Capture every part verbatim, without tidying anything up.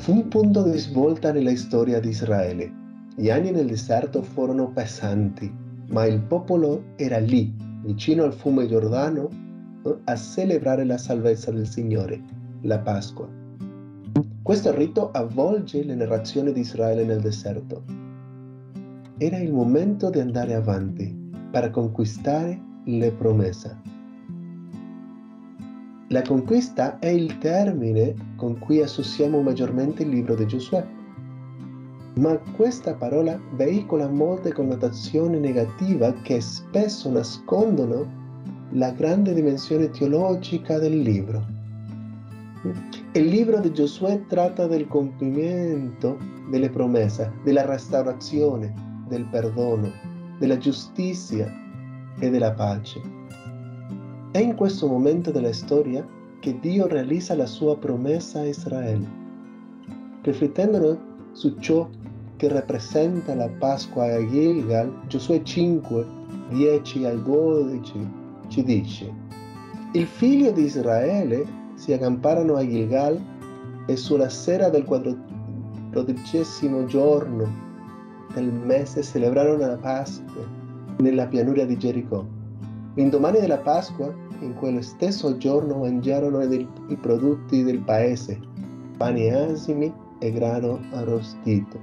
Fu un punto di svolta nella storia di Israele. Gli anni nel deserto furono pesanti, ma il popolo era lì, vicino al fiume Giordano, a celebrare la salvezza del Signore, la Pasqua. Questo rito avvolge le narrazioni di Israele nel deserto. Era il momento di andare avanti per conquistare le promesse. La conquista è il termine con cui associamo maggiormente il libro di Giosuè, ma questa parola veicola molte connotazioni negative che spesso nascondono la grande dimensione teologica del libro. Il libro di Giosuè tratta del compimento delle promesse, della restaurazione, del perdono, della giustizia e della pace. È in questo momento della storia che Dio realizza la sua promessa a Israele. Riflettendo su ciò che rappresenta la Pasqua a Gilgal, Giosuè cinque, dieci al dodici ci dice: il figlio di Israele si accamparono a Gilgal e sulla sera del quattordicesimo giorno del mese celebrarono la Pasqua nella pianura di Gericò. L'indomani della Pasqua, in quello stesso giorno, mangiarono i prodotti del paese, pani asimi e grano arrostito.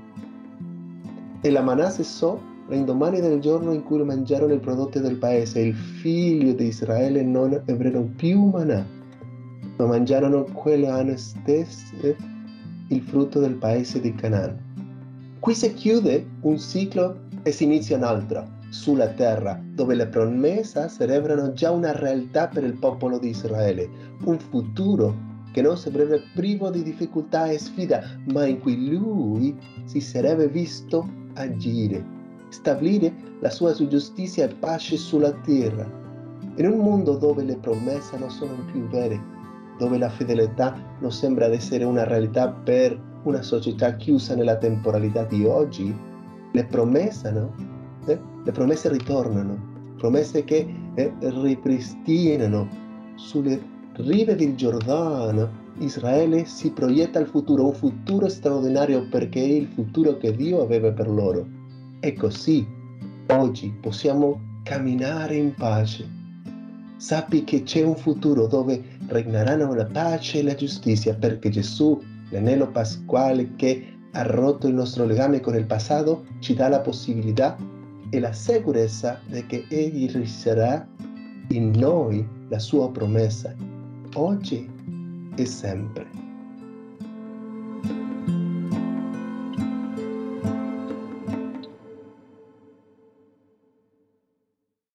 E la manna cessò l'indomani del giorno in cui mangiarono i prodotti del paese. Il figlio di Israele non ebbero più manna, ma mangiarono quell'anno stesso il frutto del paese di Canaan. Qui si chiude un ciclo e si inizia un altro. Sulla terra, dove le promesse sarebbero già una realtà per il popolo di Israele, un futuro che non sarebbe privo di difficoltà e sfida, ma in cui lui si sarebbe visto agire, stabilire la sua giustizia e pace sulla terra. In un mondo dove le promesse non sono più vere, dove la fedeltà non sembra essere una realtà per una società chiusa nella temporalità di oggi, le promesse, no? Eh? Le promesse ritornano, promesse che eh, ripristinano. Sulle rive del Giordano Israele si proietta al futuro, un futuro straordinario perché è il futuro che Dio aveva per loro. E così oggi possiamo camminare in pace. Sappi che c'è un futuro dove regneranno la pace e la giustizia, perché Gesù, l'anello pasquale che ha rotto il nostro legame con il passato, ci dà la possibilità e la sicurezza di che Egli realizzerà in noi la sua promessa, oggi e sempre.